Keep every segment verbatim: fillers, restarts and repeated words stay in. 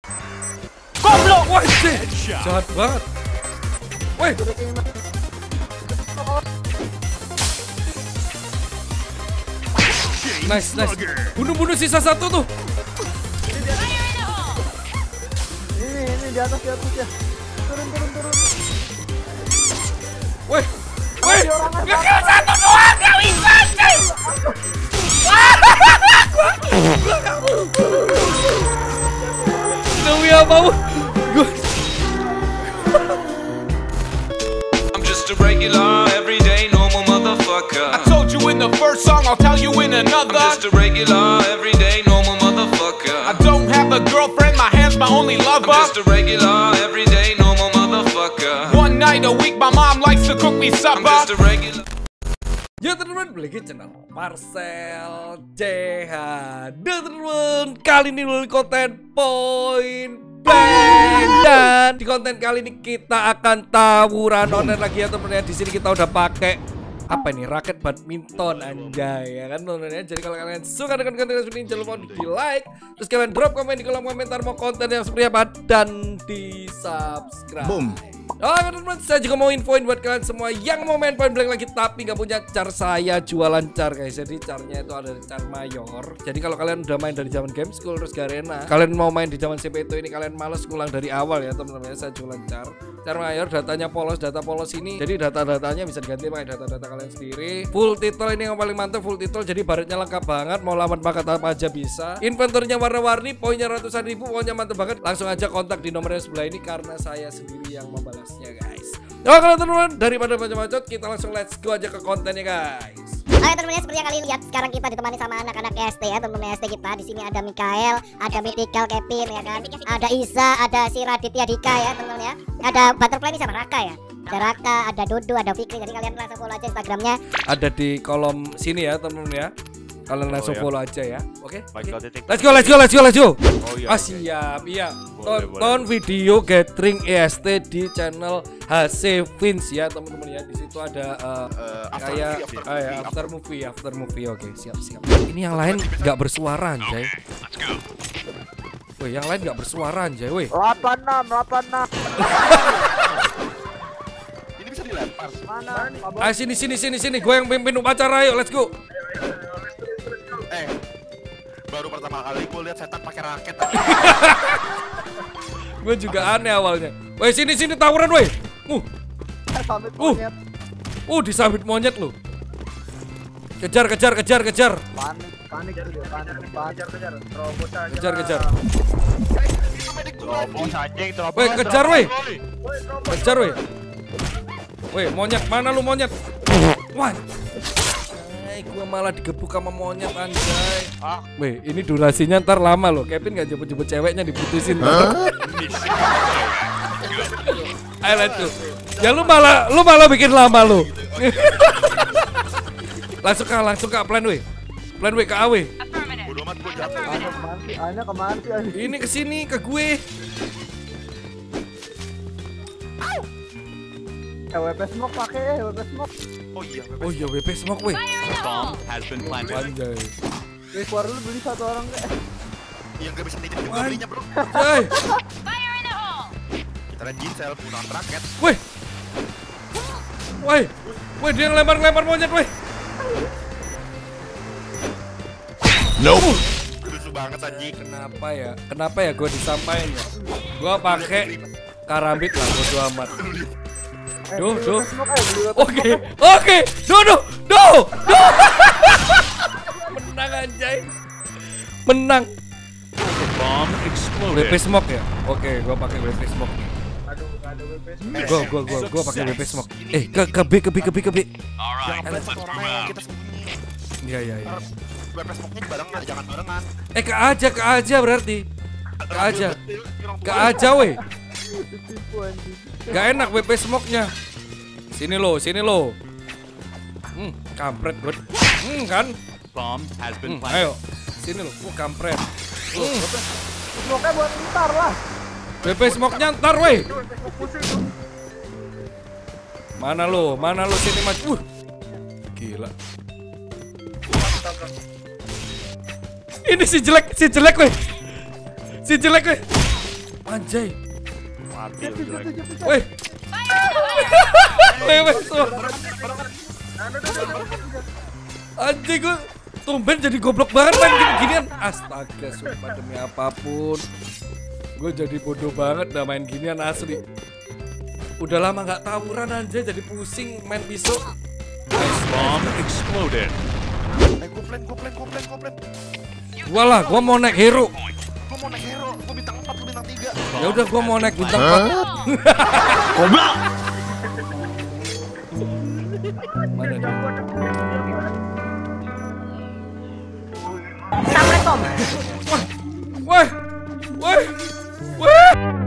Goblok. Wah, jahat banget. Woi. Nice, nice. Bunuh-bunuh sisa satu tuh. Ini, ini di atas, di atas ya. Turun, turun, turun. Woi. Woi. Ngekill satu doang, gak bisa, cuy. Demi apa? I'm just a regular, everyday, normal motherfucker. I told you in the first song, I'll tell you in another. I'm just a regular, everyday, normal motherfucker. I don't have a girlfriend, my hand's my only lover. I'm just a regular, everyday, normal motherfucker. One night a week, my mom likes to cook me I'm supper. just a regular. Ya teman-teman, balik ke channel Marcel C H. Dan teman-teman, kali ini melalui konten Point Blank. Dan di konten kali ini kita akan tawuran online lagi ya teman-teman. Di sini kita udah pakai apa ini, raket badminton anjay ya kan teman-teman ya. Jadi kalau kalian suka dengan konten seperti ini, jangan lupa di like, terus kalian drop komen di kolom komentar mau konten yang seperti apa dan di subscribe. Boom. Oh teman-teman, saya juga mau infoin buat kalian semua yang mau main Point Blank lagi tapi nggak punya car, saya jualan car guys. Jadi carnya itu ada car mayor. Jadi kalau kalian udah main dari zaman game school terus Garena, kalian mau main di zaman C P itu ini kalian males ngulang dari awal ya teman-teman ya. Saya jualan car, car mayor, datanya polos, data polos ini. Jadi data-datanya bisa diganti pakai data-data kalian sendiri. Full title ini yang paling mantap, full title. Jadi baretnya lengkap banget, mau lawan paket apa aja bisa. Inventornya warna-warni, poinnya ratusan ribu, pokoknya mantap banget. Langsung aja kontak di nomor yang sebelah ini karena saya sendiri yang membalas. Ya guys. Oke teman-teman, daripada bacot-bacot kita langsung let's go aja ke kontennya guys. Oke teman-teman, seperti yang kalian lihat sekarang kita ditemani sama anak-anak E S T ya teman-teman. E S T kita di sini ada Mikael, ada Mythical Kevin ya kan, ada Isa, ada si Raditya Dika ya teman-teman ya. Ada Butterfly ini sama Raka ya. Ada Raka, ada Dodo, ada Fikri. Jadi kalian langsung follow aja Instagramnya. Ada di kolom sini ya teman-teman ya. Kalian langsung oh, ya. follow aja ya. Oke. Okay? Okay. Let's go, let's go, let's go, let's go. Oh, iya, ah, siap. Okay. Iya. Tonton video gathering E S T di channel H C Vince ya, teman-teman ya. Di situ ada uh, uh, kayak after, after, ah, ya, after movie, after movie. Oke, okay, siap, siap. Ini yang lain nggak bersuara anjay. Woi, yang lain nggak bersuara anjay, woi. delapan enam, delapan enam. Ini bisa dilempar. Mana? Ah, sini sini sini sini. Gue yang pimpin upacara, ayo, let's go. Eh, baru pertama kali gue lihat setan pakai raket. Gue juga aneh awalnya. Woi sini sini tawuran woi. Uh. Uh. Uh disambit monyet lu. Kejar kejar kejar kejar. Panik panik dia panik kejar kejar. Terobos aja. Kejar kejar. Terobos anjing terobos. Woi kejar woi. Kejar woi. Woi monyet mana lu monyet? Wah. Gue malah digebuk sama monyet anjay. Ah. Weh, ini durasinya ntar lama loh. Kevin gak jemput-jemput ceweknya diputusin. Huh? Ayo let's go. Ya lu malah lu malah bikin lama lu. Langsung kah, langsung kah plan weh. Plan weh ke A W. Bodoh amat gue jatuh. Ana kemana sih? Ini kesini ke gue. W P smoke pakai, W P smoke. Oh iya, oh iya W P smoke weh. Bomb has been planted. Anjay. Weh, keluar dulu beli satu orang deh. Yang gak bisa nitip juga belinya bro. Anjay. Kita lihat Jinsel punya raket. Weh. Weh. Weh dia ngelempar-ngelempar monyet weh. Nope. Lucu banget anjing. Kenapa ya? Kenapa ya gue disampaikan ya? Gue pakai karambit lah bodo amat. Duh, duh. Oke, oke. Duh, duh, duh, duh. Menang anjay. Menang. Bomb exploded. W P smoke ya? Oke, gua pakai W P smoke. Aduh, enggak ada W P smoke. Gua gua gua gua pakai W P smoke. Eh, ke ke B ke B ke B ke B. Alright, let's move out. Kita sembunyi. Iya, iya, iya. W P smoke-nya barengan, jangan barengan. Eh, ke aja, ke aja berarti. Ke aja. Ke aja weh. Gak enak W P smoke-nya. Sini lo, sini lo. Hmm, kampret gue. Hmm, kan? Bomb has been Hmm, planted. ayo. Sini lo. Uh, kampret. Hmm. Smoke-nya buat ntar lah. W P smoke-nya ntar weh. Mana lo? Mana lo sini mas? Uh. Gila. Ini si jelek, si jelek weh. Si jelek weh. Anjay. Mati Jatuh, lu, jatuh, jelek. jatuh, jatuh. Weh. Weh, weh, semua. Anjay, gue tumben jadi goblok banget main gini-ginian. Astaga, sumpah demi apapun. Gue jadi bodoh banget dah main ginian asli. Udah lama nggak tawuran anjay, jadi pusing main pisau. Bomb exploded. Eh, gue plan, gue plan, gue plan, gue plan. Gua lah, gua mau naik hero. Gue mau naik hero, gue bintang empat, lu bintang tiga. Ya udah, gua mau naik bintang empat. Goblok. Mana dia? Assalamualaikum. Woi, woi, woi.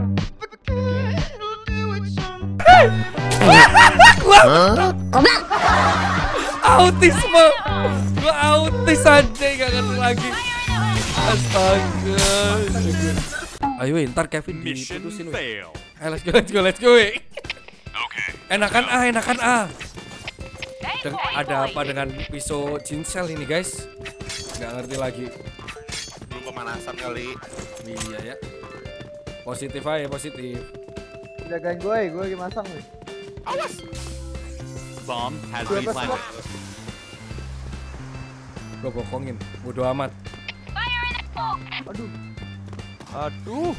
Goblok. Autisme. Gua autis aja, gak ngerti lagi. Astaga. Ayo, weh, ntar Kevin Mission diputusin, weh. fail. Ayo, let's go, let's go, let's go, weh. Enakan A, enakan A. Dan ada apa dengan pisau cincel ini, guys? Gak ngerti lagi. Belum pemanasan kali. Iya ya. Positif aja, positif. Jagain gue, gue lagi masang nih. Awas. Bomb has Gue been pas planted. Gue bokongin, bodo amat. Aduh. Aduh.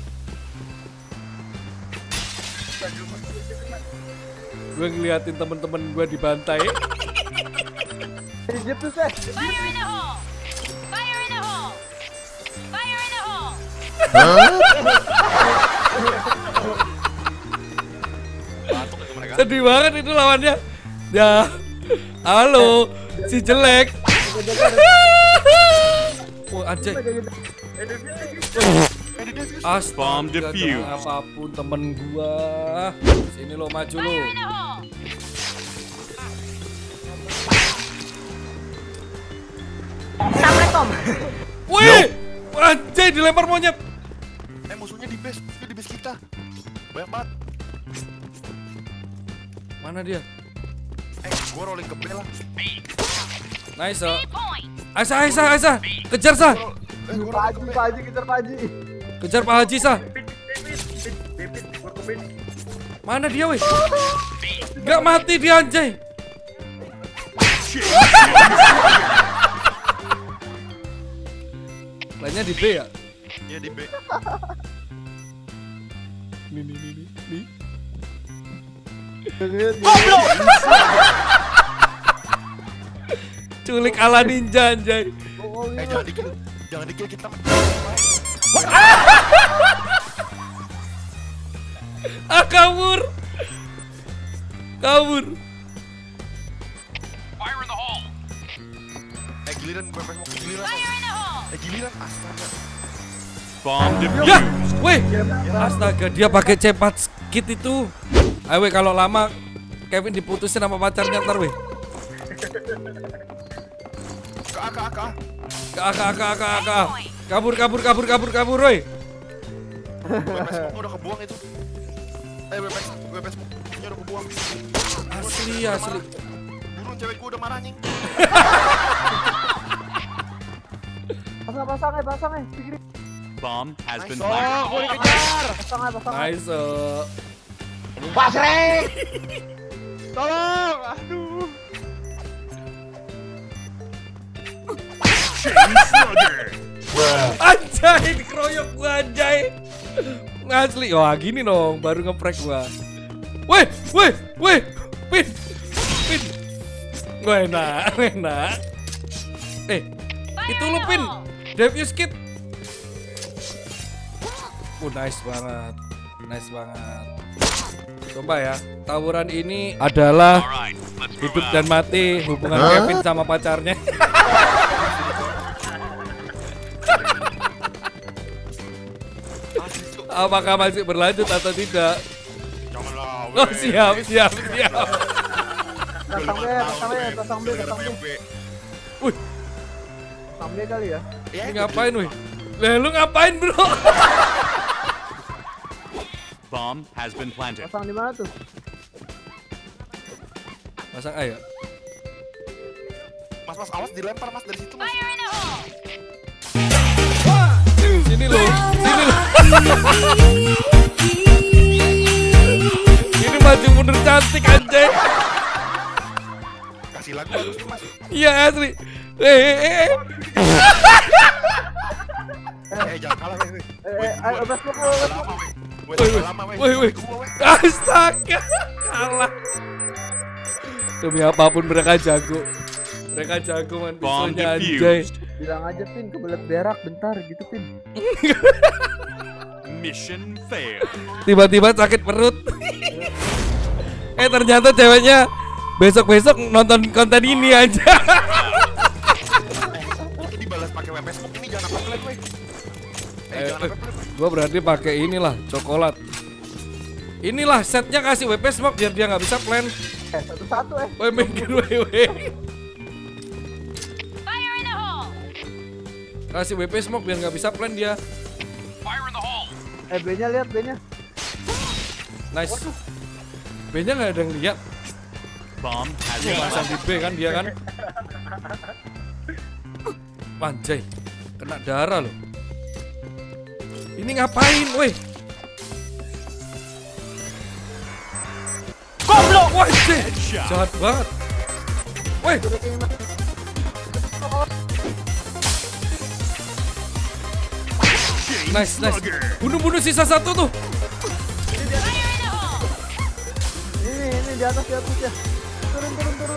Gue ngeliatin temen-temen gue dibantai. Jadi jepus eh. Fire in the hole! Fire in the hole! Fire in the hole! Batuk ya mereka. Sedih banget itu lawannya. Ya, halo, si jelek. Oh, anjay. Astaga, Bomb defused. dengan apapun temen gua. Sini lo, maju lo. Fire in the hole! Assalamualaikum. Wih, anjay dilempar monyet. Eh, musuhnya di base, musuhnya di base kita. Banyak banget. Mana dia? Eh, gue rolling ke B lah. Nice. Oh. Point! Aisyah, Aisyah, Aisyah. Kejar, Sah. Eh, gue Pak rolling ke Haji, B. Pak Haji, kejar Pak Haji. Kejar Pak Haji, Sah. Mana dia, weh? Gak mati dia, anjay. Lainnya di B ya? Iya, di B. Nih, nih, nih, nih, nih. Goblok. Culik ala ninja, anjay. Eh, jangan dikit. Jangan dikit kita. Ah, kabur. Kabur. Fire in the hole. Eh, giliran gue pengen mau ke giliran. Fire in the hole! Eh, giliran. Astaga. Bomb Ya, defused. weh. Astaga, dia pakai cepat skit itu. Ayo, weh, kalau lama Kevin diputusin sama pacarnya ntar, weh. Ke A, ke A, ke A. Ke A, ke A, ke A, ke A, ke A. Kabur, kabur, kabur, kabur, kabur, weh. W P S smoke udah kebuang itu. Eh, W P S, W P S smoke-nya udah kebuang. Asli, asli. Burung cewek gue udah marah, nying. Pasang, pasang eh, pasang eh. Pikir. Bomb has been Nice. planted. Oh, gue dikejar. Pasang eh, pasang. Nice. Oh. Tolong, aduh. Anjay, dikeroyok gua, anjay. Asli. Wah, gini dong, baru nge-prank gua. Weh, weh, weh. Pin. Pin. Gua enak, enak. Eh, itu lu, Pin. Defuse kit. Oh, nice banget. Nice banget. Coba ya, tawuran ini adalah Alright, let's move hidup out. dan mati hubungan Kevin sama pacarnya. Apakah masih berlanjut atau tidak? Janganlah. Oh, siap, siap, siap. Pasang B, pasang B, pasang B, pasang B. Wih, Pasang B kali ya. ini ngapain, wih? Lah, lu ngapain, bro? Bomb has been planted. Pasang di mana tuh? Pasang A ya? Mas, mas, awas dilempar, mas, dari situ, mas. Fire in the hole! Sini lo, sini lo. Ini maju mundur cantik anjay. Kasih lagu bagus tuh, Mas. Iya asli. Eh, eh, eh. Eh, jangan kalah, weh, weh. Eh, eh, ayo, Bas, Gua Bas, Bas. lama, weh. Gua Woi, tambah lama, weh. woi, woi. Gua, weh. Astaga, kalah. Demi apapun mereka jago. Mereka jago man, Bomb pisaunya anjay. defused. Bilang aja Pin kebelet berak bentar gitu Pin. Mission failed. Tiba-tiba sakit perut. Eh ternyata ceweknya besok-besok nonton konten ini aja. Ini balas pakai W P Smoke ini jangan apa plan, weh. Eh, Eh, jangan eh, apa plan. gua berarti pakai inilah coklat. Inilah setnya kasih W P Smoke biar dia nggak bisa plan. Eh, satu-satu eh. Woi mikir woi woi. Fire in the hole! Kasih W P Smoke biar nggak bisa plan dia. Fire in the hole. Eh, B-nya lihat B-nya. Nice. B-nya nggak ada yang lihat. Bomb has Dia been pasang planted. di B kan dia kan. Anjay, kena darah loh. Ini ngapain, woi? Goblok, woi, jahat banget. Woi, nice, nice. Bunuh-bunuh sisa satu tuh. Fire in the hole! Ini, ini di atas di atas ya. Turun, turun, turun.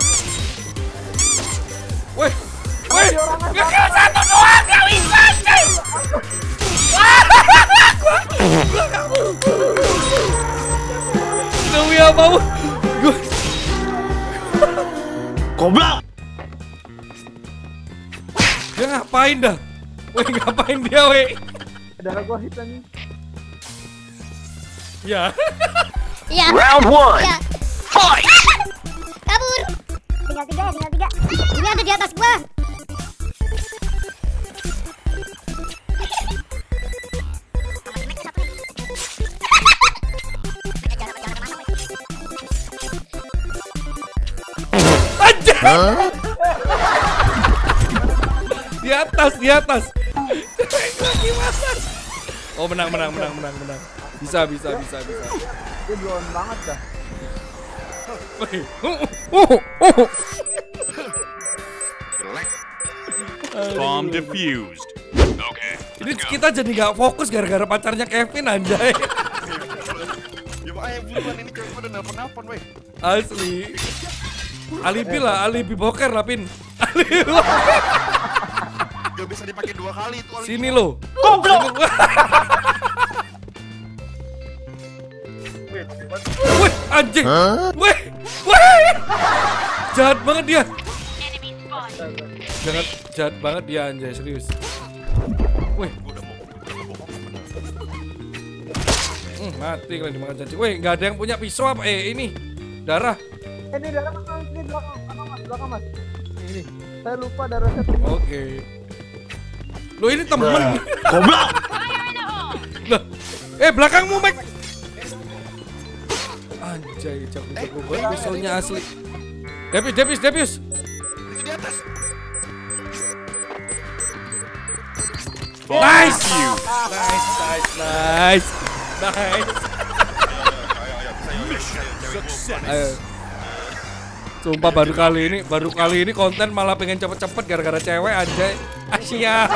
Woi, woi, ngekill satu doang, gak bisa, anjay. Gua kabur. Demi apa? Gua Goblok. Dia ngapain dah? Woi, ngapain dia, woi? Darah gua hit nih. Ya. Iya. Round one. Iya. Fight. Kabur. Tinggal tiga, tinggal tiga. Ini ada di atas gua. Anjay. Di atas, di atas. Gimana? Oh, menang, menang, menang, menang, menang. Bisa, bisa, bisa, bisa. Dia blown banget dah. Woi. Uh, uh, uh. Jelek. Bomb defused. Ini kita jadi nggak fokus gara-gara pacarnya Kevin anjay. Ya makanya buruan ini cewek gua udah nelpon-nelpon, weh. Asli. Alibi lah, alibi boker lah, Pin. Alibi. Gak bisa dipakai dua kali itu alibi. Sini lo. Goblok. Wih, anjing. Wih, wih. Jahat banget dia. Enemy spotted. Jangan jahat banget dia anjay, serius. Wih, Gua udah mau udah mau bohong sebenarnya. hmm, mati kalian dimakan cacing. Wih, nggak ada yang punya pisau apa? Eh, ini darah. Eh, ini darah mas, ini belakang, belakang mas, belakang mas. Ini, ini. Saya lupa darah saya. Oke. Lo ini temen. Goblok. Fire in the hole! Lah, eh belakangmu, Mac. Anjay, jago-jago banget pisaunya asli. Depius, Depius, Depius. Itu di atas. Bomb Nice. defused. Nice, nice, nice. Nice. Success. Ayo. Sumpah baru kali ini, baru kali ini konten malah pengen cepet-cepet gara-gara cewek anjay. Ah, siap.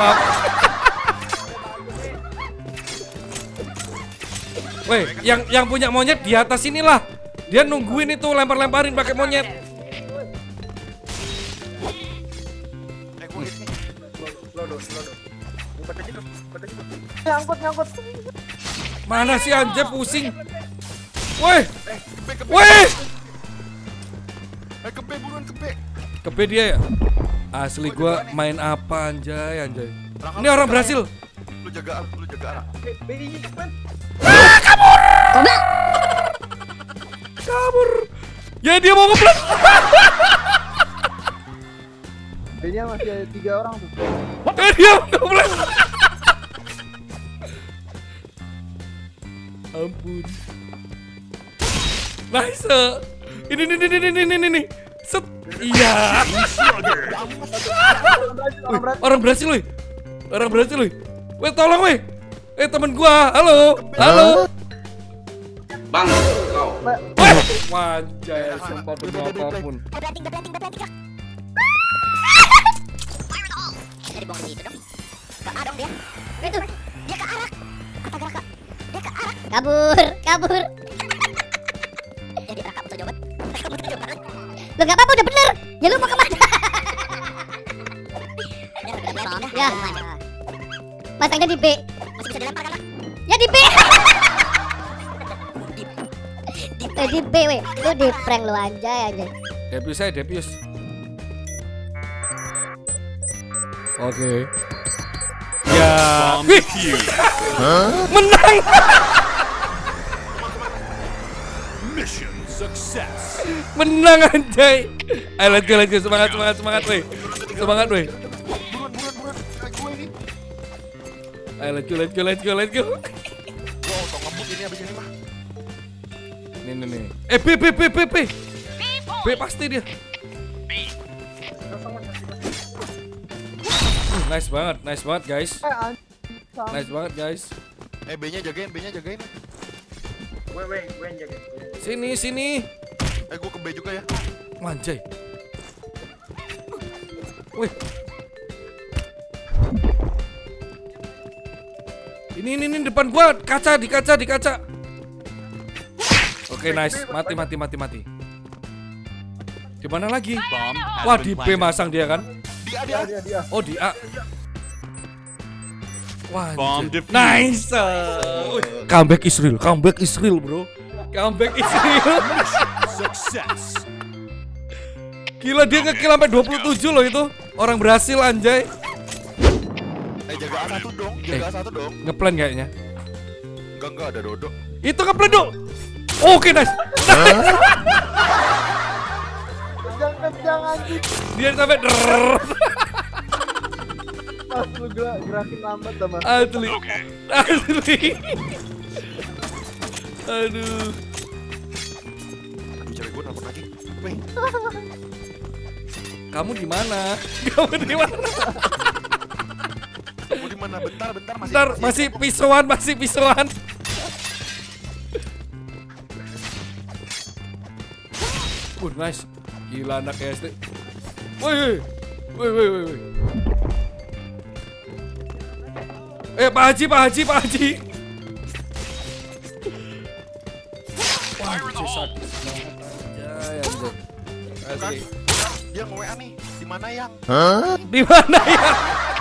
Weh, yang yang punya monyet di atas inilah. Dia nungguin itu lempar-lemparin pakai monyet. Eh, gua hit nih. Nyangkut, nyangkut. Mana sih anjay pusing. Weh, Eh, ke B, ke B. weh. Eh, ke B, buruan ke B. Ke B dia ya? Asli gua main apa anjay anjay. Raka, Ini orang berhasil. Lu jaga arah, lu jaga arah. B-nya depan. Kabur. Ya dia mau ngeblok. B-nya masih ada tiga orang tuh. Eh dia mau ngeblok. Ampun. Nice. Ini ini ini ini ini ini. Set. Iya. Wih, orang berhasil wih. Orang berhasil wih. Weh tolong weh. Eh temen gua, halo, halo. Bang, kau. Weh, wajah, sumpah demi apapun. Itu dia ke arah. Kata Raka. Dia ke arah. Kabur, kabur. Jadi Raka betul jawaban. Lu enggak apa-apa udah bener. Ya lu mau kemana? Ya. Masangnya di B. Masih bisa dilempar kan? Ya di B. Eh di B weh. Lu di prank lu anjay anjay. Debius saya, Debius. Oke. Ya. Bomb Wih, defused. menang. Mission success. Menang anjay. Ayo let's go, let's go. Semangat, semangat, semangat weh. Semangat weh. Buruan, buruan, buruan. Kayak gue ini. Ayo let's go, let's go, let's go, let's go. Gue auto ngebut ini abis ini mah. Nih, nih, nih. Eh, B, B, B, B, B. B pasti dia. Uh, nice banget, nice banget guys. Eh, anjing. Nice banget guys. Eh, B-nya jagain, B-nya jagain. Weh, weh, gue yang jaga. Sini, sini. Eh, gue ke B juga ya. Manjay. Wih. Ini, ini, ini depan gua, kaca, di kaca, di kaca. Oke, nice. Mati, mati, mati, mati. Di mana lagi? Bomb has Wah, been di B planted. masang dia kan? Dia, dia. Dia, dia. Oh, di A. Wah, Bomb anjir. defused. Nice. Wih, comeback is real, comeback is real, bro. Comeback is real. Success. Gila, dia nge-kill sampai dua puluh tujuh loh itu. Orang berhasil anjay. Eh, jaga A satu dong, jaga A satu dong. Ngeplan kayaknya. Enggak, enggak ada Dodo. Itu ngeplan dong. Oke, nice. Jangan, jangan anjing. Dia sampai drrrr. Pas lu gerak, gerakin lambat teman. Asli. Asli. Aduh. Aduh, cewek gue nelfon lagi. Weh, Kamu di mana? Kamu di mana? kamu di mana? Bentar, bentar masih. Bentar, masih pisauan, masih pisauan. Uh, nice. Gila anak S D. Woi, woi, woi, woi, woi. Eh, Pak Haji, Pak Haji, Pak Haji. Wah, anjir, sadis banget. Anjay, anjay. Asli. Dia nge-W A nih. Di mana yang? Di mana ya?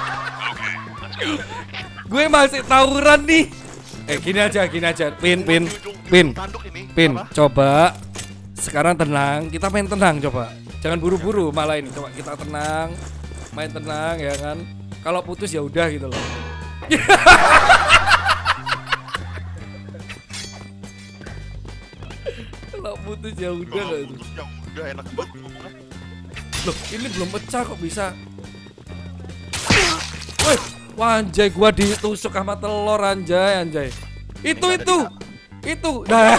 Gue masih tawuran nih. Eh, gini aja, gini aja. Pin, pin, pin, Tanduk ini. pin. Apa? Coba sekarang tenang. Kita main tenang coba. Jangan buru-buru malah ini. Coba kita tenang, main tenang ya kan. Kalau putus ya udah gitu loh. Kalau putus ya udah loh itu. Ya udah enak banget ngomongnya. Loh, ini belum pecah kok bisa. Wih, wah anjay, gua ditusuk sama telur anjay, anjay. Itu itu. Itu. Nah.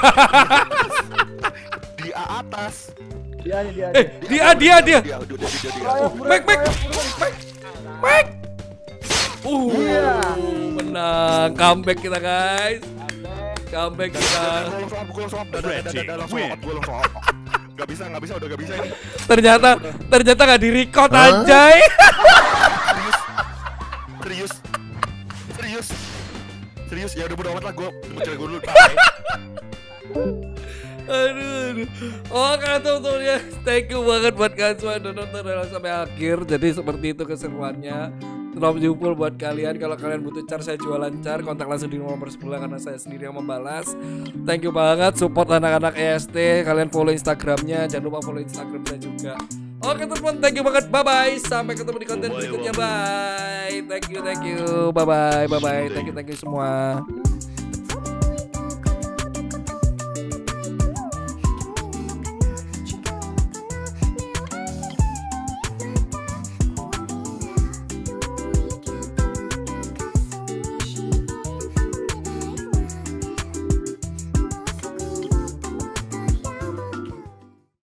Di A atas. Dia nih, dia. Eh, dia dia dia. Dia, udah, dia, dia, dia. Royok, buruan, Back back. royok, buruan. Back. Uh, Iya. menang. Comeback kita, guys. Comeback kita. Gue langsung up, gue langsung up, dadah, dadah, dadah, langsung up, gue langsung up. Gak bisa, gak bisa, udah gak bisa ini. Ternyata ternyata nggak di-record anjay. Serius, serius, serius, ya udah bodo amat lah, gue mau cari gue dulu. Bye. Aduh, aduh. Oke teman-teman ya, thank you banget buat kalian semua yang udah nonton sampai akhir. Jadi seperti itu keseruannya. Drop jempol buat kalian. Kalau kalian butuh car, saya jualan car, kontak langsung di nomor sebelah karena saya sendiri yang membalas. Thank you banget support anak-anak E S T. Kalian follow Instagramnya, jangan lupa follow Instagram saya juga. Oke teman-teman, thank you banget. Bye bye. Sampai ketemu di konten berikutnya. Bye. Thank you, thank you. Bye bye, bye bye. Thank you, thank you semua.